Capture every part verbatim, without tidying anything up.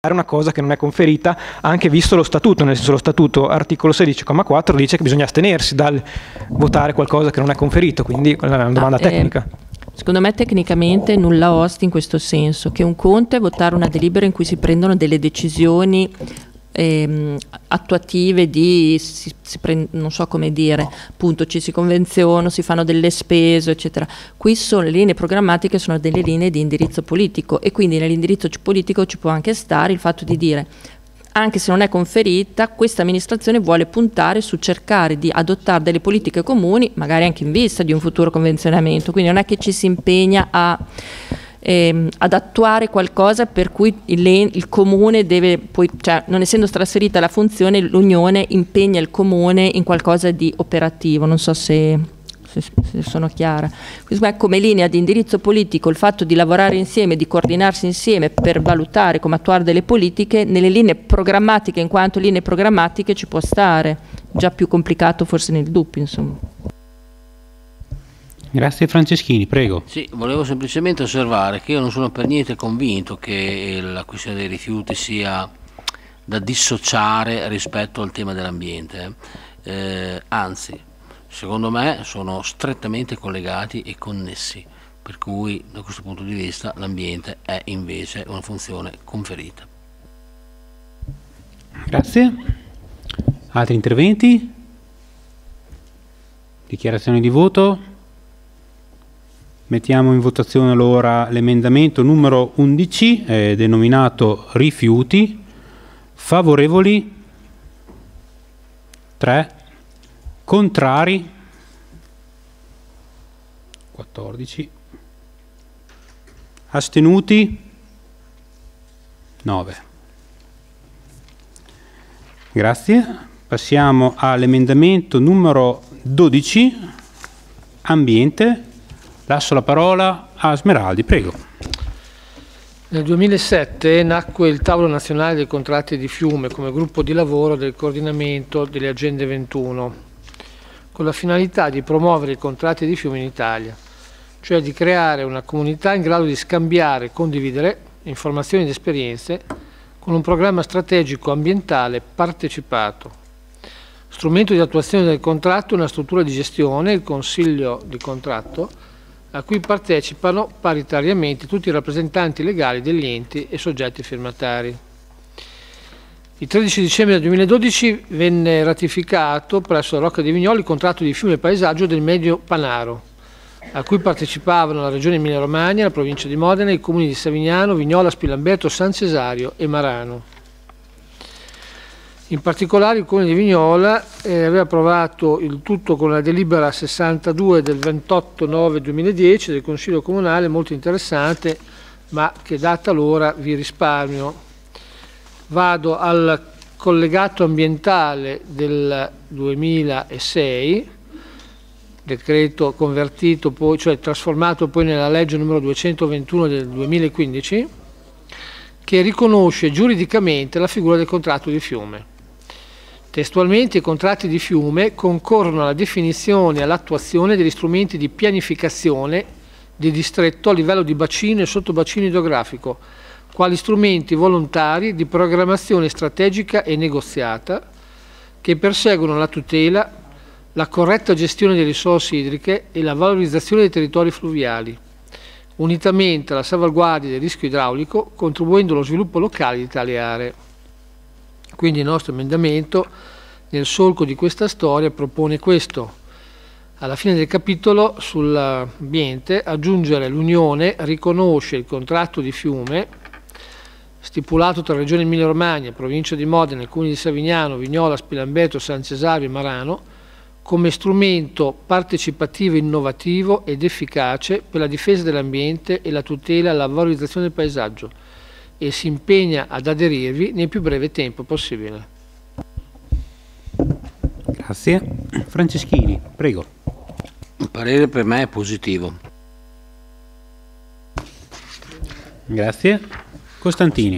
una cosa che non è conferita, anche visto lo statuto, nel senso lo statuto articolo sedici comma quattro dice che bisogna astenersi dal votare qualcosa che non è conferito, quindi è una domanda ah, tecnica. Eh, secondo me tecnicamente nulla osta in questo senso, che un conto è votare una delibera in cui si prendono delle decisioni ehm, attuative di, si, si prend, non so come dire, appunto ci si convenziona, si fanno delle spese, eccetera. Qui sono le linee programmatiche, sono delle linee di indirizzo politico e quindi nell'indirizzo politico ci può anche stare il fatto di dire, anche se non è conferita, questa amministrazione vuole puntare su cercare di adottare delle politiche comuni, magari anche in vista di un futuro convenzionamento, quindi non è che ci si impegna a Ehm, ad attuare qualcosa per cui il, il comune deve poi, cioè non essendo trasferita la funzione, l'unione impegna il comune in qualcosa di operativo. Non so se, se, se sono chiara. Quindi, come linea di indirizzo politico il fatto di lavorare insieme, di coordinarsi insieme per valutare come attuare delle politiche, nelle linee programmatiche, in quanto linee programmatiche ci può stare, già più complicato forse nel D U P, insomma. Grazie. Franceschini, prego. Sì, volevo semplicemente osservare che io non sono per niente convinto che la questione dei rifiuti sia da dissociare rispetto al tema dell'ambiente, eh, anzi, secondo me sono strettamente collegati e connessi, per cui da questo punto di vista l'ambiente è invece una funzione conferita. Grazie. Altri interventi? Dichiarazioni di voto? Mettiamo in votazione allora l'emendamento numero undici, eh, denominato rifiuti. Favorevoli? tre. Contrari? quattordici. Astenuti? nove. Grazie. Passiamo all'emendamento numero dodici, ambiente. Lascio la parola a Smeraldi, prego. Nel duemilasette nacque il Tavolo Nazionale dei Contratti di Fiume come gruppo di lavoro del coordinamento delle Agende ventuno, con la finalità di promuovere i contratti di fiume in Italia, cioè di creare una comunità in grado di scambiare e condividere informazioni ed esperienze con un programma strategico ambientale partecipato. Strumento di attuazione del contratto è una struttura di gestione, il Consiglio di Contratto, a cui partecipano paritariamente tutti i rappresentanti legali degli enti e soggetti firmatari. Il tredici dicembre del duemiladodici venne ratificato presso la Rocca dei Vignoli il contratto di fiume e paesaggio del Medio Panaro, a cui partecipavano la Regione Emilia-Romagna, la Provincia di Modena, i comuni di Savignano, Vignola, Spilamberto, San Cesario e Marano. In particolare il Comune di Vignola eh, aveva approvato il tutto con la delibera sessantadue del ventotto nove duemiladieci del Consiglio Comunale, molto interessante, ma che data l'ora vi risparmio. Vado al collegato ambientale del duemilasei, decreto convertito poi, cioè trasformato poi nella legge numero duecentoventuno del duemilaquindici, che riconosce giuridicamente la figura del contratto di fiume. Testualmente i contratti di fiume concorrono alla definizione e all'attuazione degli strumenti di pianificazione di distretto a livello di bacino e sottobacino idrografico, quali strumenti volontari di programmazione strategica e negoziata che perseguono la tutela, la corretta gestione delle risorse idriche e la valorizzazione dei territori fluviali, unitamente alla salvaguardia del rischio idraulico, contribuendo allo sviluppo locale di tali aree. Quindi il nostro emendamento, nel solco di questa storia, propone questo. Alla fine del capitolo sull'ambiente, aggiungere l'Unione riconosce il contratto di fiume stipulato tra Regione Emilia-Romagna, Provincia di Modena, Comuni di Savignano, Vignola, Spilamberto, San Cesario e Marano come strumento partecipativo innovativo ed efficace per la difesa dell'ambiente e la tutela e la valorizzazione del paesaggio, e si impegna ad aderirvi nel più breve tempo possibile. Grazie. Franceschini, prego. Il parere per me è positivo. Grazie. Costantini.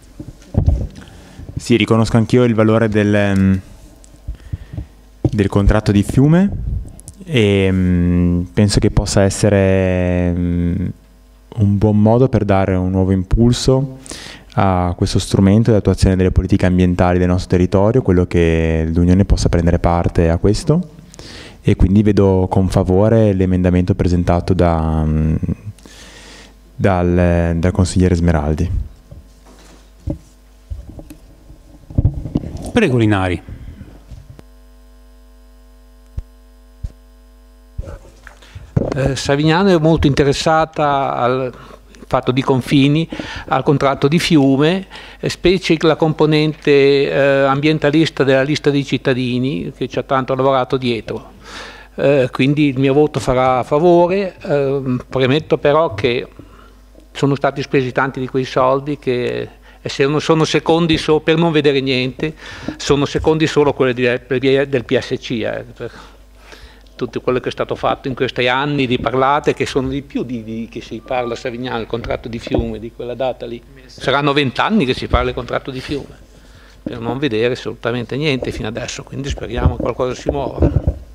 Sì, riconosco anch'io il valore del, del contratto di fiume e um, penso che possa essere um, un buon modo per dare un nuovo impulso a questo strumento di attuazione delle politiche ambientali del nostro territorio, quello che l'Unione possa prendere parte a questo, e quindi vedo con favore l'emendamento presentato da, dal, dal consigliere Smeraldi. Prego Linari. Eh, Savignano è molto interessata al fatto di confini, al contratto di fiume, specie la componente eh, ambientalista della lista dei cittadini che ci ha tanto lavorato dietro. Eh, quindi il mio voto farà a favore, eh, premetto però che sono stati spesi tanti di quei soldi che sono, sono secondi so, per non vedere niente, sono secondi solo quelli di, del P S C. Eh, per, tutto quello che è stato fatto in questi anni di parlate, che sono di più di, di che si parla a Savignano, il contratto di fiume, di quella data lì. Saranno vent'anni che si parla del contratto di fiume, per non vedere assolutamente niente fino adesso, quindi speriamo che qualcosa si muova.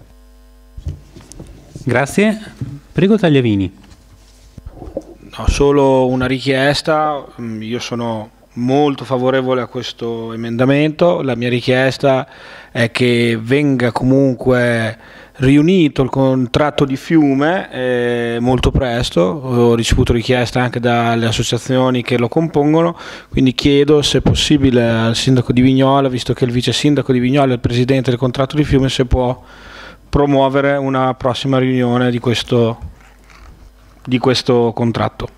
Grazie. Prego Tagliavini. No, solo una richiesta, io sono molto favorevole a questo emendamento, la mia richiesta è che venga comunque riunito il contratto di fiume eh, molto presto. Ho ricevuto richieste anche dalle associazioni che lo compongono, quindi chiedo se è possibile al sindaco di Vignola, visto che il vice sindaco di Vignola è il presidente del contratto di fiume, se può promuovere una prossima riunione di questo, di questo contratto.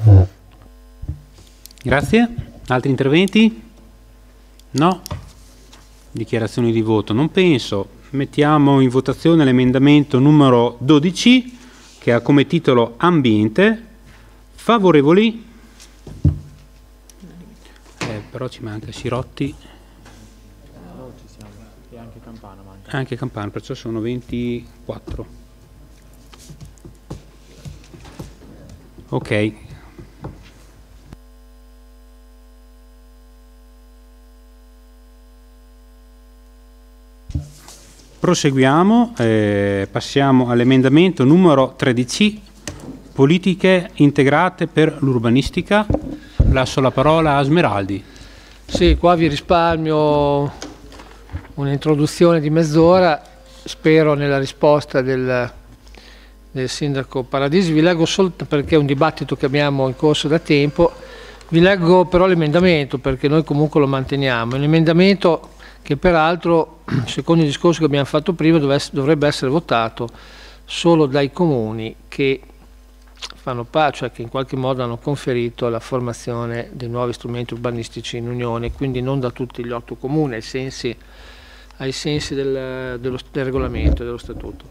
Grazie. Altri interventi? No? Dichiarazioni di voto? Non penso. Mettiamo in votazione l'emendamento numero dodici che ha come titolo Ambiente. Favorevoli? Eh, però ci manca Sirotti. No, ci siamo. E anche Campana manca. Anche Campana, perciò sono ventiquattro. Ok. Proseguiamo, eh, passiamo all'emendamento numero tredici, politiche integrate per l'urbanistica. Lascio la parola a Smeraldi. Sì, qua vi risparmio un'introduzione di mezz'ora, spero nella risposta del, del sindaco Paradisi. Vi leggo soltanto, perché è un dibattito che abbiamo in corso da tempo, vi leggo però l'emendamento perché noi comunque lo manteniamo. È un emendamento che peraltro, secondo il discorso che abbiamo fatto prima, dovrebbe essere votato solo dai comuni che fanno parte, cioè che in qualche modo hanno conferito la formazione dei nuovi strumenti urbanistici in Unione, quindi non da tutti gli otto comuni, ai sensi, ai sensi del, dello, del regolamento, dello statuto.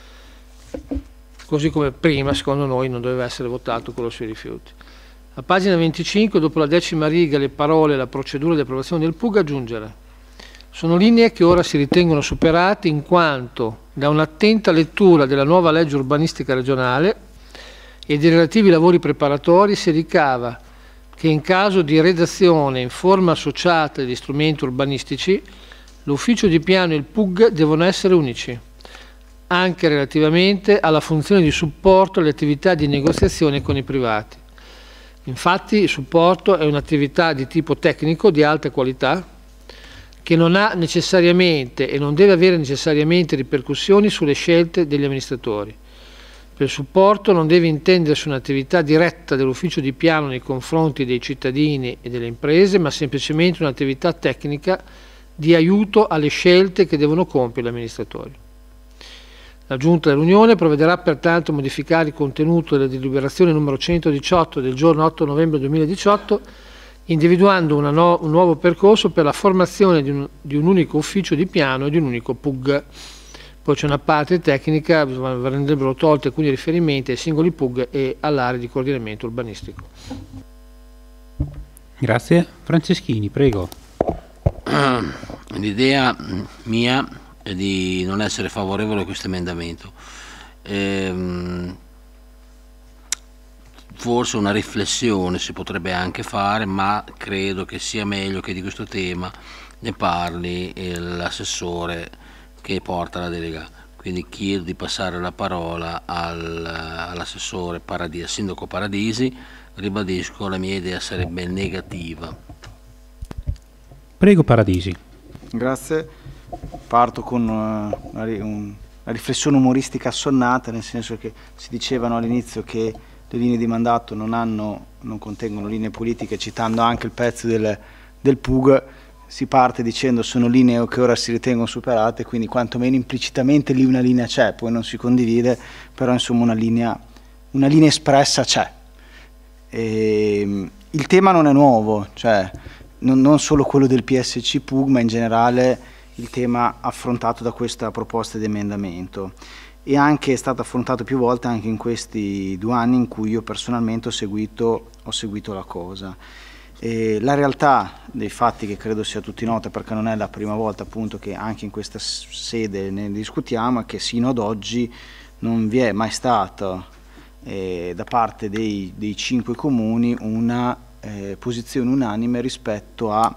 Così come prima, secondo noi, non doveva essere votato quello sui rifiuti. A pagina venticinque, dopo la decima riga, le parole "la procedura di approvazione del P U G", aggiungere: sono linee che ora si ritengono superate in quanto da un'attenta lettura della nuova legge urbanistica regionale e dei relativi lavori preparatori si ricava che in caso di redazione in forma associata degli strumenti urbanistici l'ufficio di piano e il P U G devono essere unici, anche relativamente alla funzione di supporto alle attività di negoziazione con i privati. Infatti il supporto è un'attività di tipo tecnico di alta qualità che non ha necessariamente e non deve avere necessariamente ripercussioni sulle scelte degli amministratori. Per supporto non deve intendersi un'attività diretta dell'ufficio di piano nei confronti dei cittadini e delle imprese, ma semplicemente un'attività tecnica di aiuto alle scelte che devono compiere gli amministratori. La Giunta dell'Unione provvederà pertanto a modificare il contenuto della deliberazione numero centodiciotto del giorno otto novembre duemiladiciotto, individuando una no, un nuovo percorso per la formazione di un, di un unico ufficio di piano e di un unico P U G. Poi c'è una parte tecnica, verrebbero tolti alcuni riferimenti ai singoli P U G e all'area di coordinamento urbanistico. Grazie. Franceschini, prego. L'idea mia è di non essere favorevole a questo emendamento. Ehm, Forse una riflessione si potrebbe anche fare, ma credo che sia meglio che di questo tema ne parli l'assessore che porta la delega. Quindi chiedo di passare la parola al, all'assessore Paradisi, al sindaco Paradisi, ribadisco, la mia idea sarebbe negativa. Prego Paradisi. Grazie. Parto con una, una, una riflessione umoristica assonnata, nel senso che si dicevano all'inizio che le linee di mandato non, hanno, non contengono linee politiche, citando anche il pezzo del, del P U G. Si parte dicendo sono linee che ora si ritengono superate, quindi quantomeno implicitamente lì una linea c'è, poi non si condivide, però insomma una linea, una linea espressa c'è. E, il tema non è nuovo, cioè non, non solo quello del P S C P U G, ma in generale il tema affrontato da questa proposta di emendamento, e anche è stato affrontato più volte anche in questi due anni in cui io personalmente ho seguito, ho seguito la cosa. E la realtà dei fatti, che credo sia a tutti nota perché non è la prima volta appunto che anche in questa sede ne discutiamo, è che sino ad oggi non vi è mai stata eh, da parte dei, dei cinque comuni una eh, posizione unanime rispetto a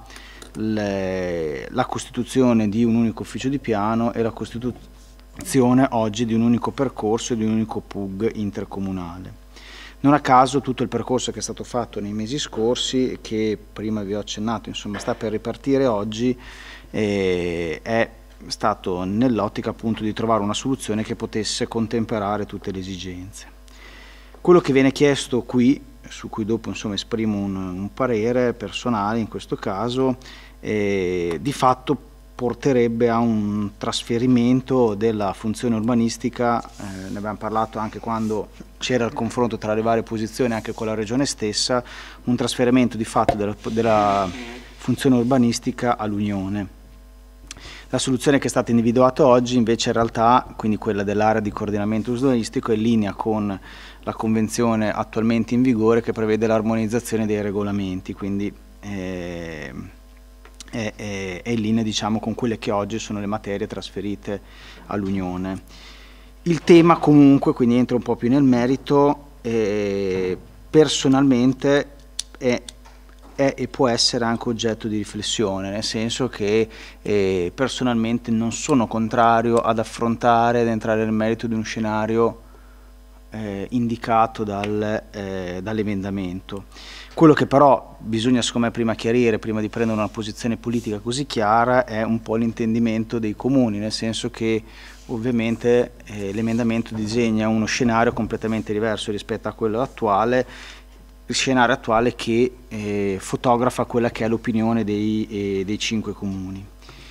le, la costituzione di un unico ufficio di piano e la costituzione oggi di un unico percorso e di un unico P U G intercomunale. Non a caso tutto il percorso che è stato fatto nei mesi scorsi, che prima vi ho accennato, insomma sta per ripartire oggi, eh, è stato nell'ottica appunto di trovare una soluzione che potesse contemperare tutte le esigenze. Quello che viene chiesto qui, su cui dopo insomma esprimo un, un parere personale in questo caso, eh, di fatto porterebbe a un trasferimento della funzione urbanistica, eh, ne abbiamo parlato anche quando c'era il confronto tra le varie posizioni anche con la regione stessa, un trasferimento di fatto della, della funzione urbanistica all'Unione. La soluzione che è stata individuata oggi invece in realtà, quindi quella dell'area di coordinamento urbanistico, è in linea con la convenzione attualmente in vigore che prevede l'armonizzazione dei regolamenti, quindi eh, È, è, è in linea diciamo con quelle che oggi sono le materie trasferite all'Unione. Il tema comunque, quindi entro un po' più nel merito, eh, personalmente è, è e può essere anche oggetto di riflessione, nel senso che eh, personalmente non sono contrario ad affrontare, ad entrare nel merito di un scenario eh, indicato dal, eh, dall'emendamento. Quello che però bisogna secondo me prima chiarire, prima di prendere una posizione politica così chiara, è un po' l'intendimento dei comuni, nel senso che ovviamente eh, l'emendamento disegna uno scenario completamente diverso rispetto a quello attuale, il scenario attuale che eh, fotografa quella che è l'opinione dei, eh, dei cinque comuni.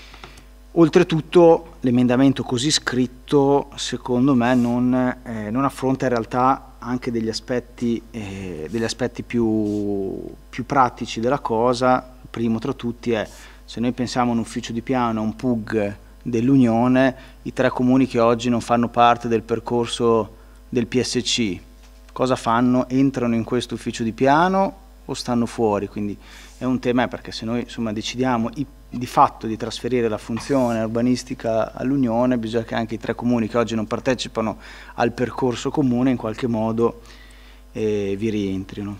Oltretutto l'emendamento così scritto secondo me non, eh, non affronta in realtà anche degli aspetti, eh, degli aspetti più, più pratici della cosa. Il primo tra tutti è, se noi pensiamo a un ufficio di piano, a un P U G dell'Unione, i tre comuni che oggi non fanno parte del percorso del P S C, cosa fanno? Entrano in questo ufficio di piano o stanno fuori? Quindi è un tema, perché se noi insomma decidiamo i, di fatto di trasferire la funzione urbanistica all'Unione, bisogna che anche i tre comuni che oggi non partecipano al percorso comune in qualche modo eh, vi rientrino.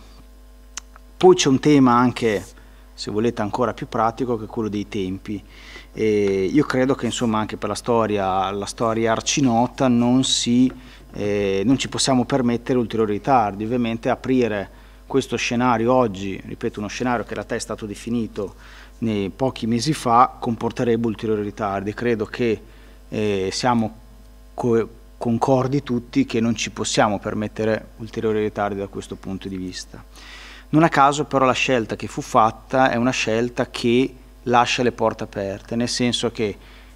Poi c'è un tema anche, se volete, ancora più pratico, che è quello dei tempi. E io credo che insomma anche per la storia, la storia arcinota non, si, eh, non ci possiamo permettere ulteriori ritardi. Ovviamente aprire questo scenario oggi, ripeto, uno scenario che in realtà è stato definito nei pochi mesi fa, comporterebbe ulteriori ritardi. Credo che eh, siamo co concordi tutti che non ci possiamo permettere ulteriori ritardi da questo punto di vista. Non a caso però la scelta che fu fatta è una scelta che lascia le porte aperte, nel senso che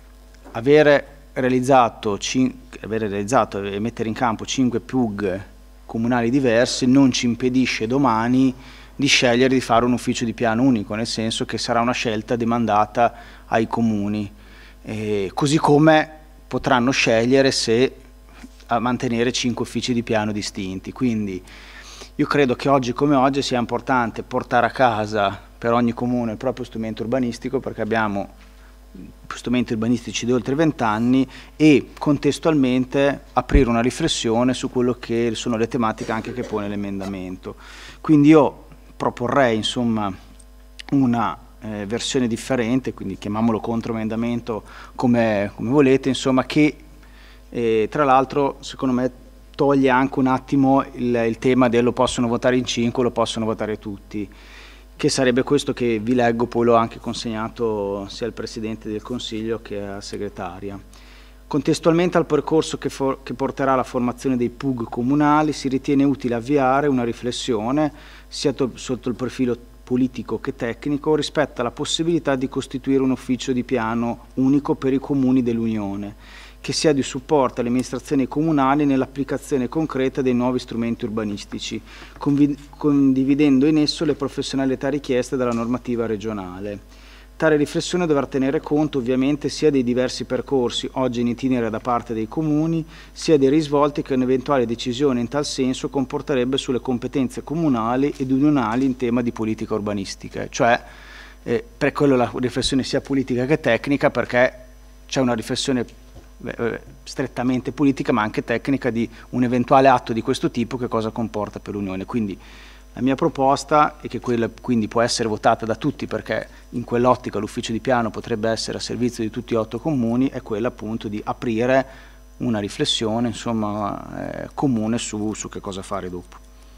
avere realizzato, avere realizzato e mettere in campo cinque P U G comunali diversi non ci impedisce domani di scegliere di fare un ufficio di piano unico, nel senso che sarà una scelta demandata ai comuni, eh, così come potranno scegliere se a mantenere cinque uffici di piano distinti. Quindi io credo che oggi come oggi sia importante portare a casa per ogni comune il proprio strumento urbanistico, perché abbiamo strumenti urbanistici di oltre vent'anni, e contestualmente aprire una riflessione su quello che sono le tematiche anche che pone l'emendamento. Quindi io proporrei insomma una eh, versione differente, quindi chiamiamolo controemendamento come, come volete, insomma, che eh, tra l'altro secondo me toglie anche un attimo il, il tema del lo possono votare in cinque, lo possono votare tutti, che sarebbe questo che vi leggo, poi l'ho anche consegnato sia al Presidente del Consiglio che alla Segretaria. Contestualmente al percorso che, for che porterà alla formazione dei P U G comunali, si ritiene utile avviare una riflessione sia sotto il profilo politico che tecnico rispetto alla possibilità di costituire un ufficio di piano unico per i comuni dell'Unione, che sia di supporto alle amministrazioni comunali nell'applicazione concreta dei nuovi strumenti urbanistici, condividendo in esso le professionalità richieste dalla normativa regionale. Tale riflessione dovrà tenere conto ovviamente sia dei diversi percorsi oggi in itinere da parte dei comuni, sia dei risvolti che un'eventuale decisione in tal senso comporterebbe sulle competenze comunali ed unionali in tema di politica urbanistica. Cioè, eh, per quello la riflessione sia politica che tecnica, perché c'è una riflessione eh, strettamente politica ma anche tecnica di un eventuale atto di questo tipo, che cosa comporta per l'Unione. Quindi la mia proposta è che quella quindi può essere votata da tutti, perché in quell'ottica l'ufficio di piano potrebbe essere a servizio di tutti e otto comuni, è quella appunto di aprire una riflessione insomma, eh, comune su, su che cosa fare dopo.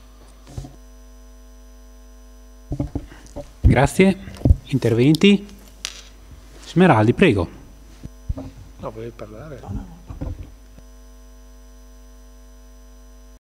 Grazie. Interventi? Smeraldi, prego. No, volevi parlare? No, no.